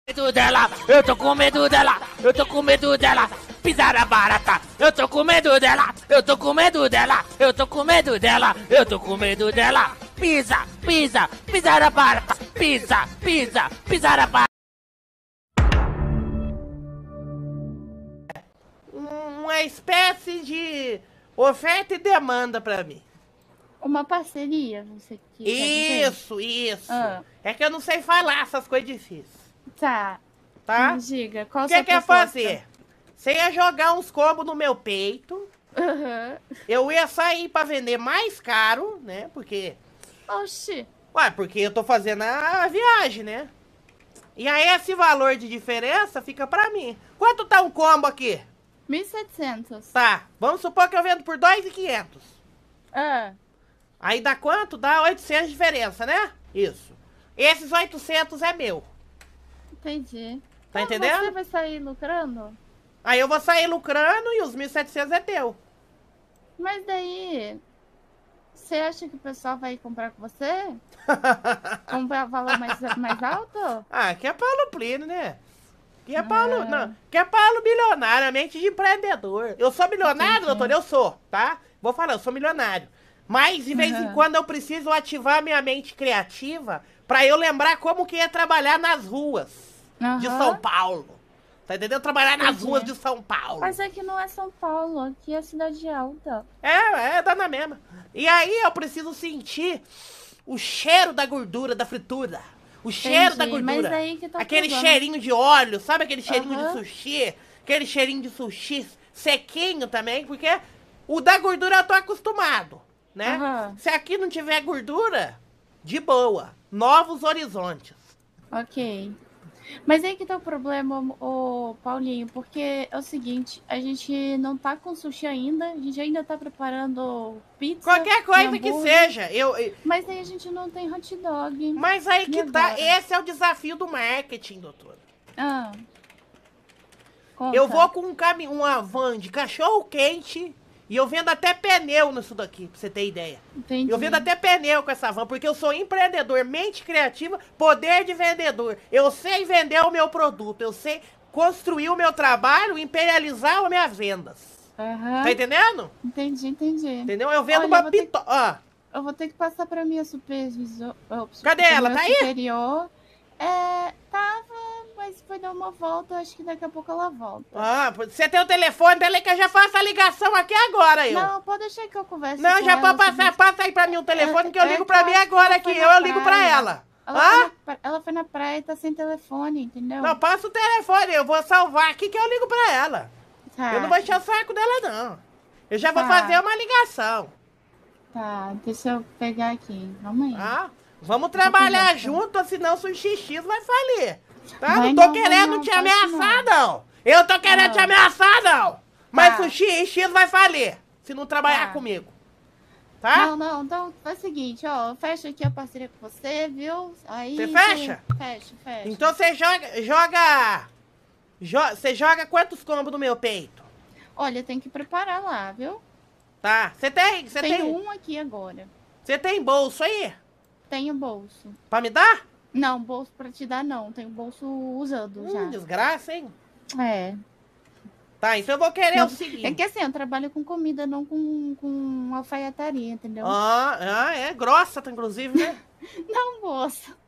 medo dela, eu tô com medo dela, eu tô com medo dela, pisar a barata, eu tô com medo dela, eu tô com medo dela, eu tô com medo dela, eu tô com medo dela, pisa, pisa, pisar a barata, pisa, pisa, pisar a barata. Uma espécie de oferta e demanda pra mim. Uma parceria, você quer dizer? Isso. Ah. É que eu não sei falar essas coisas difíceis. Tá. Tá? Me diga, qual O a sua que quer proposta? fazer? Você ia jogar uns combos no meu peito. Aham. Eu ia sair pra vender mais caro, né? Porque... Oxi. Ué, porque eu tô fazendo a viagem, né? E aí esse valor de diferença fica pra mim. Quanto tá um combo aqui? 1.700. Tá, vamos supor que eu vendo por 2.500. Ah. Aí dá quanto? Dá 800 de diferença, né? Isso. Esses 800 é meu. Entendi. Tá Ah, entendendo? Você vai sair lucrando? Aí eu vou sair lucrando e os 1.700 é teu. Mas daí... Você acha que o pessoal vai comprar com você? Comprar valor mais alto? Ah, que é Paulo Plínio, né? Que é Paulo... Não, que é Paulo milionário, a mente de empreendedor. Eu sou milionário, Entendi. doutor? Eu sou, tá? Vou falar, eu sou milionário. Mas, de vez em quando, eu preciso ativar minha mente criativa pra eu lembrar como que é trabalhar nas ruas de São Paulo. Tá entendendo? Trabalhar nas ruas de São Paulo. Mas aqui não é São Paulo, aqui é cidade alta. Dá na mesma. E aí eu preciso sentir o cheiro da gordura da fritura. O cheiro da Entendi, gordura. mas aí que tá o aquele problema. cheirinho de óleo, sabe aquele cheirinho de sushi? Aquele cheirinho de sushi sequinho também, porque o da gordura eu tô acostumado, né? Se aqui não tiver gordura, de boa. Novos horizontes. Ok. Mas aí que tá o problema, ô Paulinho, porque é o seguinte, a gente não tá com sushi ainda, a gente ainda tá preparando pizza. Qualquer coisa que hambúrguer, seja. Mas aí a gente não tem hot dog. Mas aí E que tá, agora? esse é o desafio do marketing, doutora. Conta. Eu vou com uma van de cachorro quente e eu vendo até pneu nisso daqui, pra você ter ideia. Entendi. Eu vendo até pneu com essa van, porque eu sou empreendedor, mente criativa, poder de vendedor. Eu sei vender o meu produto, eu sei construir o meu trabalho, imperializar as minhas vendas. Tá entendendo? Entendi. Entendeu? Eu vendo Olha, uma eu vou ter pistola. Eu vou ter que passar pra minha supervisor. Cadê ela? Tá aí? Superior. Tava, mas foi dar uma volta, acho que daqui a pouco ela volta. Você tem o telefone dela que eu já faço a ligação aqui agora, eu. Não, pode deixar que eu converse Não, com já ela, pode passar, passa aí pra mim o telefone que eu ligo pra mim acho agora que aqui, ela foi eu na ligo pra praia. ela. Ela foi na praia e tá sem telefone, entendeu? Não, passa o telefone, eu vou salvar aqui que eu ligo pra ela. Tá. Eu não vou encher o saco dela, não. Eu já vou Tá. fazer uma ligação. Tá, deixa eu pegar aqui. Vamos aí. Vamos trabalhar junto, senão o Sushi X vai falir. Tá? Vai Não tô não, querendo vai não, te pode ameaçar, não. Eu tô querendo te ameaçar, não. Mas Sushi X vai falir, se não trabalhar comigo. Tá? Não, então faz o seguinte, ó, eu fecho aqui a parceria com você, viu? Aí Você fecha? Fecha. Então você você joga quantos combos no meu peito? Olha, tem que preparar lá, viu? Tá. Você tem um aqui agora. Você tem bolso aí? Tenho bolso. Pra me dar? Não, bolso pra te dar não. Tenho bolso usando já. Desgraça, hein? Tá, então eu vou querer não, o seguinte. É que assim, eu trabalho com comida, não com alfaiataria, entendeu? É grossa, inclusive, né? Não, moça.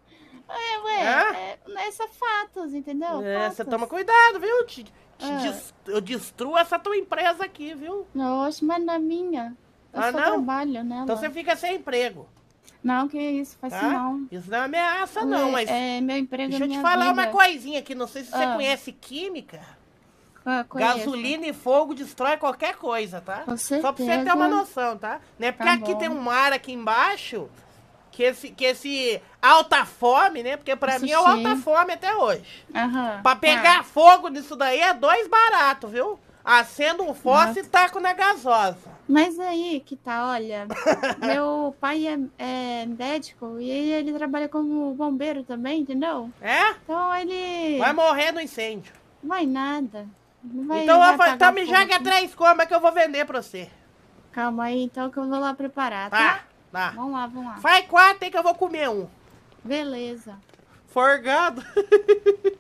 Só fatos, entendeu? Você toma cuidado, viu? Eu destruo essa tua empresa aqui, viu? Oxe, mas na minha. Eu só trabalho nela. Então você fica sem emprego. Não, que isso, faz isso não. Isso não é ameaça, não, mas... meu emprego, deixa eu minha te falar vida. uma coisinha aqui, não sei se você conhece química. Conheço. Gasolina e fogo destrói qualquer coisa, tá? Com certeza. Só pra você ter uma noção, tá? Não é porque aqui tem um mar aqui embaixo que esse alta fome, né? Porque pra mim é o alta fome até hoje. Pra pegar fogo nisso daí é 2 barato, viu? Acendo um fósforo e taco na gasosa. Mas aí que tá, olha, meu pai é médico e ele trabalha como bombeiro também, entendeu? Então ele... Vai morrer no incêndio. Vai nada. Não vai, então me joga 3 combas que eu vou vender pra você. Calma aí, então que eu vou lá preparar, tá? Tá. Vamos lá. Faz 4 aí que eu vou comer um. Beleza. Forgado.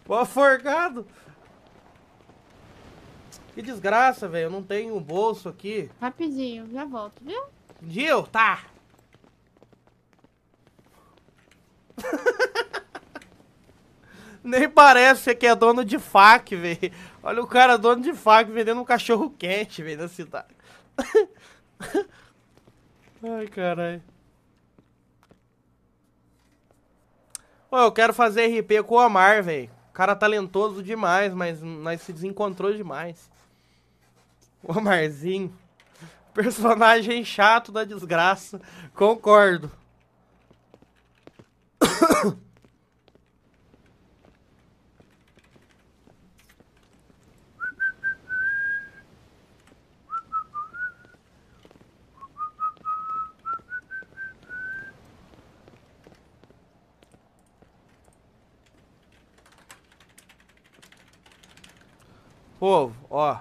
Pô, forgado. Que desgraça, velho. Eu não tenho um bolso aqui. Rapidinho, já volto, viu? Gil, tá. Nem parece que é dono de fac, velho. Olha o cara dono de fac vendendo um cachorro quente, velho, na cidade. Ai, caralho. Ô, eu quero fazer RP com o Omar, velho. O cara talentoso demais, mas nós se desencontrou demais. O Omarzinho. Personagem chato da desgraça. Concordo. Povo, ó.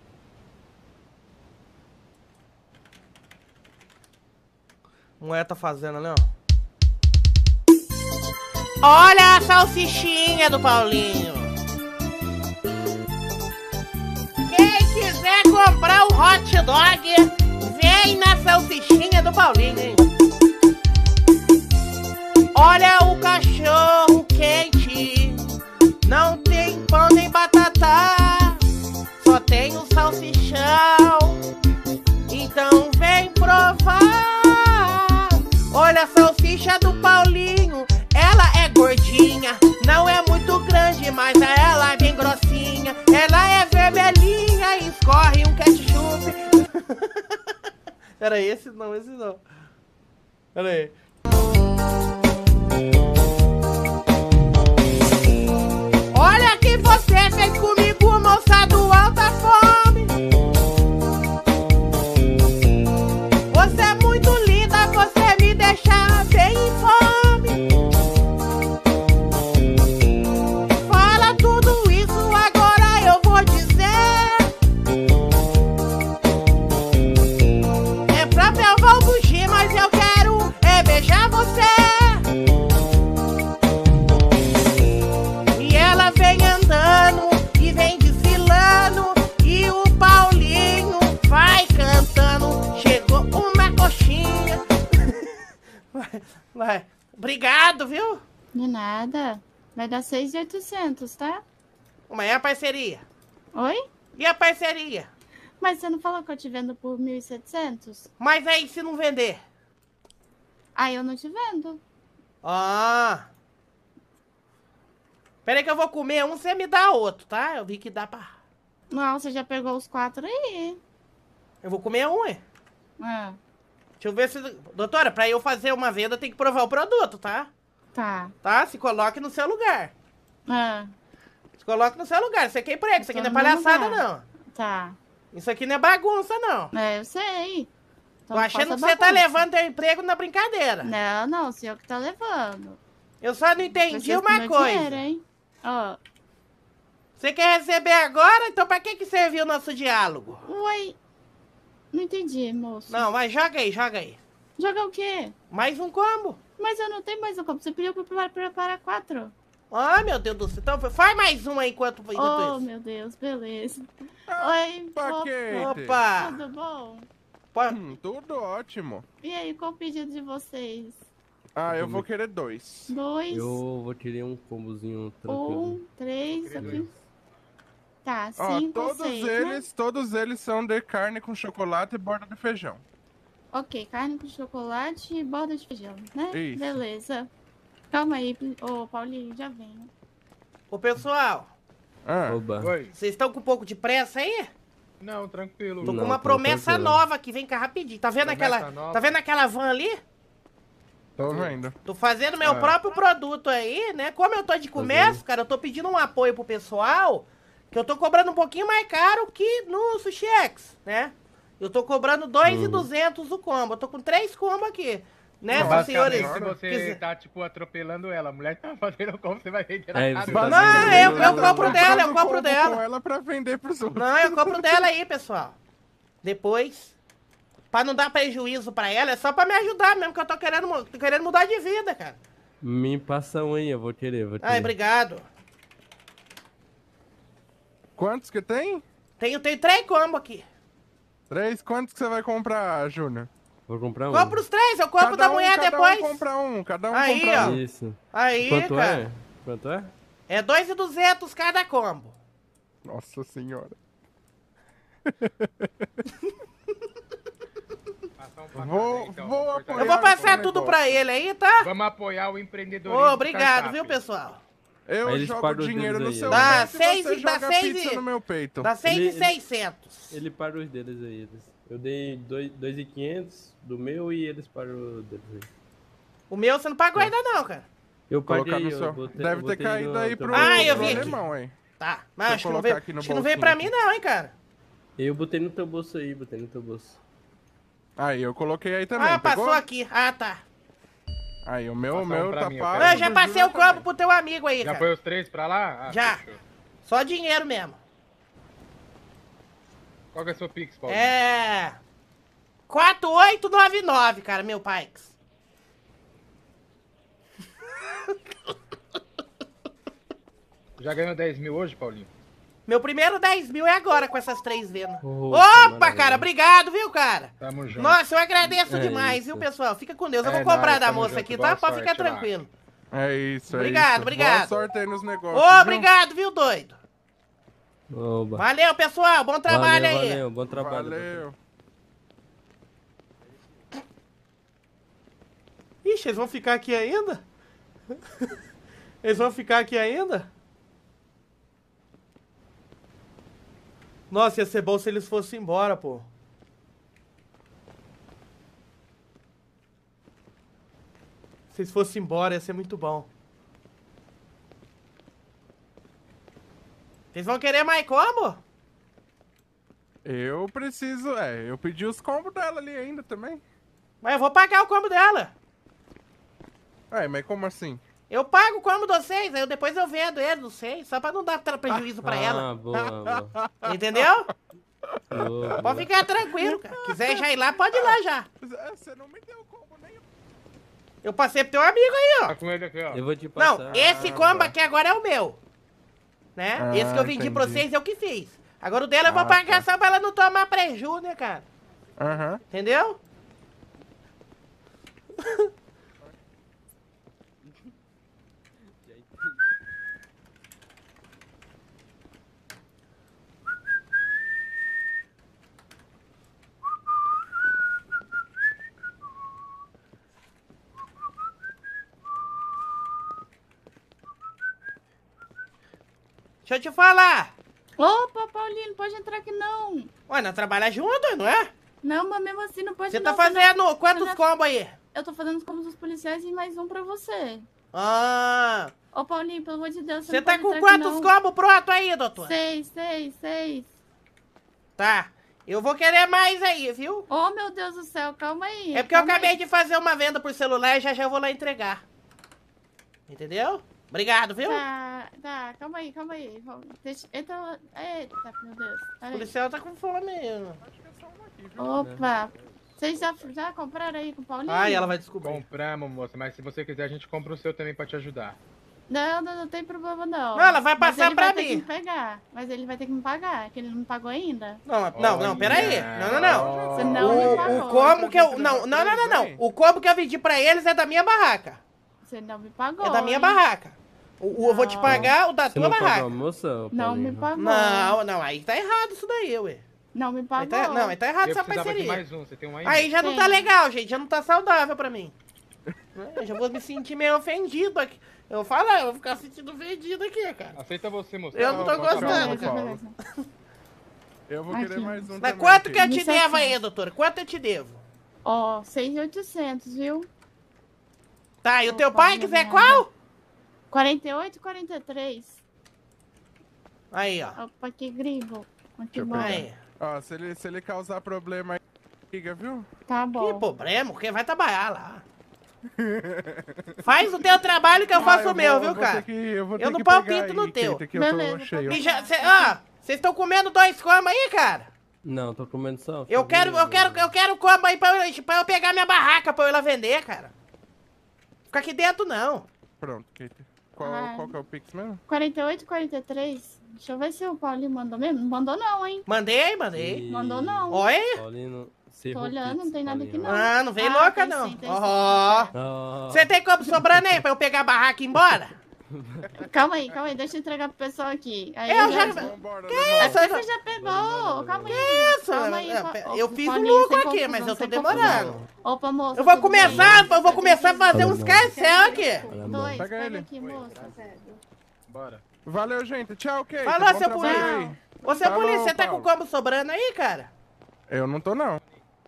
Mulher tá fazendo ali, ó. Olha a salsichinha do Paulinho. Quem quiser comprar um hot dog, vem na salsichinha do Paulinho, hein? Olha o cachorro quente. Não tem pão nem batata. Só tem um salsichão, então vem provar. Olha a salsicha do Paulinho, ela é gordinha, não é muito grande, mas ela é bem grossinha. Ela é vermelhinha e escorre um ketchup. Era esse? Não, esse não. Pera aí. Olha que você fez comigo, moça do alta fome. Você é muito linda, você me deixa bem infame. Fala tudo isso, agora eu vou dizer. É pra provar o bugi, mas eu quero beijar você. E ela vem andando e vem desfilando, e o Paulinho vai cantando. Chegou uma coxinha. Vai. Obrigado, viu? De nada. Vai dar 6.800, tá? Mas é a parceria? Oi? E a parceria? Mas você não falou que eu te vendo por 1.700? Mas aí se não vender? Aí eu não te vendo. Ah. Pera aí que eu vou comer um, você me dá outro, tá? Eu vi que dá pra... Não, você já pegou os 4 aí. Eu vou comer um, hein? Ah, Deixa eu ver se... Doutora, pra eu fazer uma venda, tem que provar o produto, tá? tá. Tá? Se coloque no seu lugar. Ah, Se coloque no seu lugar. Isso aqui é emprego, isso aqui Tô não é no meu palhaçada, lugar. não. tá. Isso aqui não é bagunça, não. É, eu sei. Então Tô não achando que faça você tá bagunça. levando teu emprego na brincadeira. Não, não, o senhor que tá levando. Eu só não entendi Vocês com uma meu coisa. dinheiro, hein? Ó. Você quer receber agora? Então pra que serviu o nosso diálogo? Uai. Não entendi, moço. Não, mas joga aí, joga aí. Jogar o quê? Mais um combo. Mas eu não tenho mais um copo. Você pediu pra preparar 4. Ah, meu Deus do céu. Então faz mais um aí enquanto Oh, isso. meu Deus, beleza. Oi, Paquete. Opa. tudo bom? Tudo ótimo. E aí, qual o pedido de vocês? Ah, eu vou querer 2. 2, Eu vou querer um combozinho tranquilo. 1, 3, aqui. Tá, Ó, 5 ou 6, né? todos eles são de carne com chocolate e borda de feijão. Ok, carne com chocolate e borda de feijão, né? Isso. Beleza. Calma aí, ô Paulinho, já venho. Ô, pessoal, Ah, Oba. Oi. vocês estão com um pouco de pressa aí? Não, tranquilo. Tô Não, com uma tô promessa tranquilo. nova aqui, vem cá rapidinho. Tá vendo Promessa aquela, nova? tá vendo aquela van ali? tô vendo. Tô fazendo meu próprio produto aí, né? Como eu tô de começo, cara, eu tô pedindo um apoio pro pessoal, que eu tô cobrando um pouquinho mais caro que no Sushi X, né? Eu tô cobrando 2.200 o combo. Eu tô com 3 combos aqui. Né, senhores? Basicamente, se você tá, tipo, atropelando ela, a mulher tá fazendo como você vai vender É, na você casa. tá Não, eu compro dela, eu compro Com dela. ela pra vender pros outros. Não, eu compro dela aí, pessoal. Depois, pra não dar prejuízo pra ela, é só pra me ajudar mesmo, que eu tô querendo mudar de vida, cara. Me passa um aí, eu vou querer. Ai, obrigado. Quantos que tem? Tenho 3 combos aqui. 3? Quantos que você vai comprar, Júnior? Vou comprar um. Compra os 3, eu compro da mulher depois. Cada um compra um, cada um Aí, compra ó. um. Isso. Aí, Quanto cara. é? Quanto é? É 2.200 cada combo. Nossa senhora. Vou apoiar. Eu vou passar tudo pra ele aí, tá? Vamos apoiar o empreendedorismo. Ô, obrigado, viu, pessoal? Eu Eles jogo pagam dinheiro no deles aí, seu Dá peito e seis você e- dá joga seis pizza e- no meu peito. Dá 6.600. Ele para os deles aí. Eu dei 2.500 do meu e eles param o deles aí. O meu você não pagou ainda não, cara. Eu Colocar paguei, no seu... eu botei, Deve eu ter botei caído no aí teu pro, Ah, eu pro vi aqui. alemão, hein? Tá, mas Deixa acho eu que não colocar veio, aqui no acho que não veio bolsinho pra mim não, hein, cara. Eu botei no teu bolso aí, botei no teu bolso. Aí, eu coloquei aí também, Ah, pegou? passou aqui. Ah, tá. Aí, o Passa um meu pra tá mim, eu pago. quero. Eu já do passei Júnior o combo também. pro teu amigo aí, Já cara. foi os 3 pra lá? Ah, Já. fechou. Só dinheiro mesmo. Qual que é o seu Pix, Paulo? É... 4899, cara, meu Pikes. Já ganhou 10 mil hoje, Paulinho? Meu primeiro 10 mil é agora com essas 3 venas. Opa, Opa, cara, obrigado, viu, cara? Tamo junto. Nossa, eu agradeço É demais, isso. viu, pessoal? Fica com Deus. Eu É vou comprar nóis, da tamo moça junto. aqui, Boa tá? Pode sorte ficar lá. tranquilo. É isso, Obrigado, isso. obrigado. Boa sorte aí nos negócios, Ô, viu? obrigado, viu, doido? Oba. Valeu, pessoal. Bom trabalho aí. Valeu, bom trabalho. Valeu. Ixi, eles vão ficar aqui ainda? Eles vão ficar aqui ainda? Nossa, ia ser bom se eles fossem embora, pô. Se eles fossem embora, ia ser muito bom. Vocês vão querer mais como? Eu preciso, eu pedi os combos dela ali ainda também. Mas eu vou pagar o combo dela. Mas como assim? Eu pago o combo de vocês, aí depois eu vendo ele, não sei, só pra não dar prejuízo pra ela. Ah, boa, boa. Entendeu? Boa, Pode ficar tranquilo, cara. Quiser já ir lá, pode ir lá já. Você não me deu combo nenhum. Eu passei pro teu amigo aí, ó. Tá com ele aqui, ó. Eu vou te passar. Não, esse combo tá. aqui agora é o meu. Né? Ah, Esse que eu vendi pra entendi. vocês é o que fiz. Agora o dela eu vou Ah, pagar tá. só pra ela não tomar preju, né, cara? Aham. Entendeu? Deixa eu te falar. Opa, Paulinho, não pode entrar aqui não. Ué, nós trabalhamos juntos, não é? Não, mas mesmo assim não pode Você não. tá fazendo quantos Você- combos aí? Eu tô fazendo os combos dos policiais e mais um pra você. Ah, Ô, Paulinho, pelo amor de Deus, você não tá pode com entrar aqui, quantos não. combos pronto aí, doutor? 6. Tá. Eu vou querer mais aí, viu? Oh, meu Deus do céu, calma aí. É porque eu calma acabei aí. de fazer uma venda por celular e já eu vou lá entregar. Entendeu? Obrigado, viu? Tá, calma aí. Vamos- Deixa, então, eita, meu Deus. O Peraí. policial tá com fome mesmo. Opa. Vocês já compraram aí com o Paulinho? Ai, ela vai descobrir. Compramos, moça, mas se você quiser a gente compra o seu também pra te ajudar. Não tem problema não. Não, ela vai Mas passar ele pra vai ter mim. que me pegar. Mas ele vai ter que me pagar, que ele não me pagou ainda. Não, peraí. Não. Você não me pagou. O combo que eu... Não. O combo que eu vendi pra eles é da minha barraca. Você não me pagou. É da minha hein? barraca. Eu vou te Não. pagar o da Você tua não pagou a barraca. moça, Não me Paulinho? pagou. Não, aí tá errado isso daí, ué. Não me Aí pagou. tá, aí tá errado Eu essa precisava de parceria. mais um, você tem um aí? Aí já não Tem. tá legal, gente. Já não tá saudável pra mim. Eu já vou me sentir meio ofendido aqui. Eu falo, eu vou ficar sentindo ofendido aqui, cara. Aceita você, moça. Eu não tô Pode gostando, pagar, cara. Paulo. Eu vou Aqui. querer mais um Mas também. quanto que eu filho. te devo aí, doutora? Quanto eu te devo? Ó, 6.800, viu? Tá, e o teu Opa, pai quiser obrigada. qual? 48 e 43. Aí, ó. Opa, que gringo. Que eu bom. pegar. Aí. Ó, se ele causar problema aí, liga, viu? Tá Que bom. problema, porque vai trabalhar lá. Faz o teu trabalho que eu faço o meu, viu, cara? Eu Eu não palpito no teu. Que eu tô Beleza, cheio. E já, vocês estão comendo 2 combos aí, cara? Não, tô comendo só. Eu quero combo aí pra eu pegar minha barraca pra eu ir lá vender, cara. Fica aqui dentro, não. Pronto, Kate. Qual que é o Pix mesmo? 4843. Deixa eu ver se o Paulinho mandou mesmo. Não mandou não, hein? Mandei. Mandou não. Oi? Paulinho, tô olhando, não tem nada aqui não. Ah, não vem louca não. Sim, Você tem como sobrando aí pra eu pegar a barraca e ir embora? Calma aí, deixa eu entregar pro pessoal aqui. Aí Eu já... Você já pegou? Calma aí. Que isso? Calma aí. Eu fiz um lucro aqui, mas eu tô demorando. Opa, moça. Eu vou começar a fazer uns carcel aqui. Dois, pega aqui, moça. Bora. Valeu, gente. Tchau, Kate. Falou, seu polícia. Ô, seu polícia, você tá com como sobrando aí, cara? Eu não tô, não.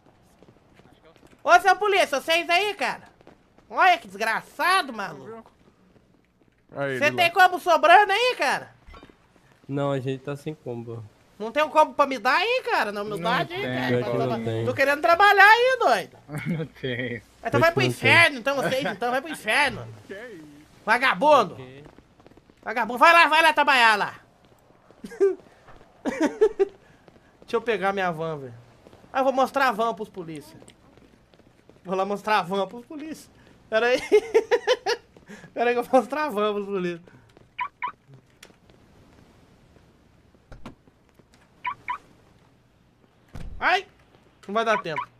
Ô, seu polícia, vocês aí, cara? Olha que desgraçado, maluco. Você tem como sobrando aí, cara? Não, a gente tá sem combo. Não tem um combo pra me dar aí, cara? Na humildade aí, cara. Não tem. Tô querendo trabalhar aí, doido. Não tem. Então vai pro inferno, então vocês, então vai pro inferno. Vagabundo. Vagabundo, vai lá trabalhar lá. Deixa eu pegar minha van, velho. Ah, eu vou mostrar a van pros polícia. Vou lá mostrar a van pros polícia. Pera aí. Pera aí que eu vou mostrar a van pros polícia. Ai! Não vai dar tempo.